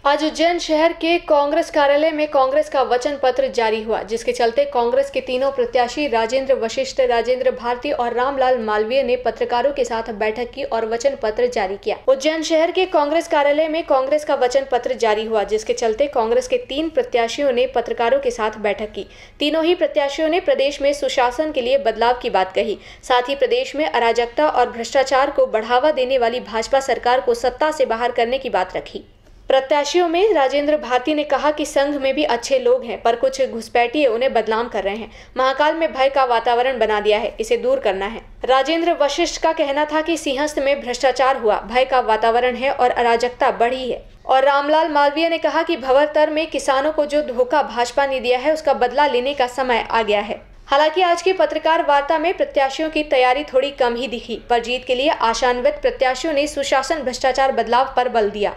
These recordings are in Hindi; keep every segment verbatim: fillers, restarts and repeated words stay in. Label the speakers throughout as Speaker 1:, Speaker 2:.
Speaker 1: आज उज्जैन शहर के कांग्रेस कार्यालय में कांग्रेस का वचन पत्र जारी हुआ, जिसके चलते कांग्रेस के तीनों प्रत्याशी राजेंद्र वशिष्ठ, राजेंद्र भारती और रामलाल मालवीय ने पत्रकारों के साथ बैठक की और वचन पत्र जारी किया। उज्जैन शहर के कांग्रेस कार्यालय में कांग्रेस का वचन पत्र जारी हुआ, जिसके चलते कांग्रेस के तीन प्रत्याशियों ने पत्रकारों के साथ बैठक की। तीनों ही प्रत्याशियों ने प्रदेश में सुशासन के लिए बदलाव की बात कही। साथ ही प्रदेश में अराजकता और भ्रष्टाचार को बढ़ावा देने वाली भाजपा सरकार को सत्ता से बाहर करने की बात रखी। प्रत्याशियों में राजेंद्र भारती ने कहा कि संघ में भी अच्छे लोग हैं, पर कुछ घुसपैठिए उन्हें बदनाम कर रहे हैं। महाकाल में भय का वातावरण बना दिया है, इसे दूर करना है। राजेंद्र वशिष्ठ का कहना था कि सिंहस्थ में भ्रष्टाचार हुआ, भय का वातावरण है और अराजकता बढ़ी है। और रामलाल मालवीय ने कहा कि भंवरतर में किसानों को जो धोखा भाजपा ने दिया है, उसका बदला लेने का समय आ गया है। हालांकि आज की पत्रकार वार्ता में प्रत्याशियों की तैयारी थोड़ी कम ही दिखी, पर जीत के लिए आशान्वित प्रत्याशियों ने सुशासन, भ्रष्टाचार, बदलाव पर बल दिया।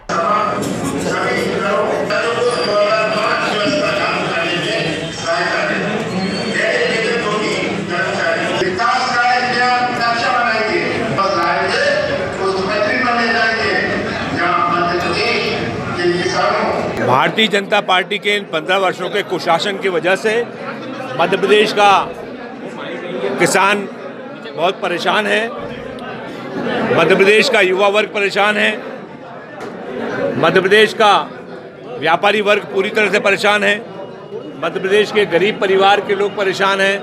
Speaker 2: भारतीय जनता पार्टी के इन पंद्रह वर्षों के कुशासन की वजह से मध्य प्रदेश का किसान बहुत परेशान है, मध्य प्रदेश का युवा वर्ग परेशान है, मध्य प्रदेश का व्यापारी वर्ग पूरी तरह से परेशान है, मध्य प्रदेश के गरीब परिवार के लोग परेशान हैं।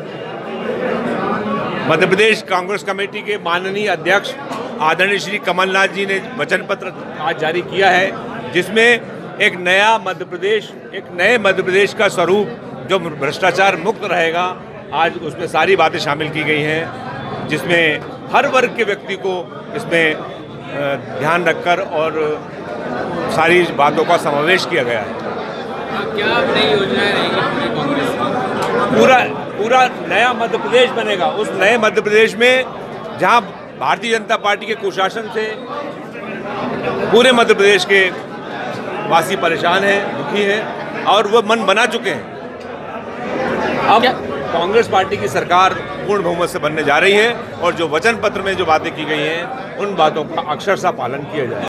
Speaker 2: मध्य प्रदेश कांग्रेस कमेटी के माननीय अध्यक्ष आदरणीय श्री कमलनाथ जी ने वचन पत्र आज जारी किया है, जिसमें एक नया मध्य प्रदेश, एक नए मध्य प्रदेश का स्वरूप जो भ्रष्टाचार मुक्त रहेगा, आज उसमें सारी बातें शामिल की गई हैं, जिसमें हर वर्ग के व्यक्ति को इसमें ध्यान रखकर और सारी बातों का समावेश किया गया है।
Speaker 3: क्या नई योजनाएं रहेंगी कांग्रेस की?
Speaker 2: पूरा पूरा नया मध्य प्रदेश बनेगा। उस नए मध्य प्रदेश में जहां भारतीय जनता पार्टी के कुशासन से पूरे मध्य प्रदेश के वासी परेशान हैं, दुखी हैं और वो मन बना चुके हैं। अब कांग्रेस पार्टी की सरकार पूर्ण बहुमत से बनने जा रही है और जो वचन पत्र में जो बातें की गई हैं, उन बातों का अक्षरशः पालन किया जाए।